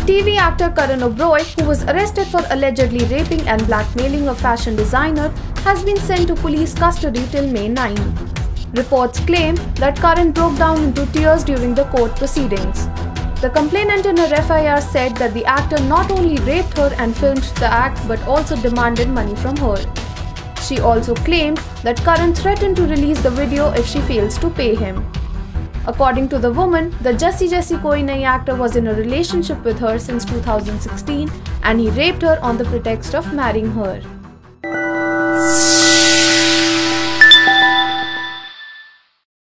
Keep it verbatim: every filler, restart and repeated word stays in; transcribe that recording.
T V actor Karan Oberoi, who was arrested for allegedly raping and blackmailing a fashion designer, has been sent to police custody till May ninth. Reports claim that Karan broke down into tears during the court proceedings. The complainant in her F I R said that the actor not only raped her and filmed the act but also demanded money from her. She also claimed that Karan threatened to release the video if she fails to pay him. According to the woman, the Jassi Jassi Koi Nahi actor was in a relationship with her since two thousand sixteen and he raped her on the pretext of marrying her.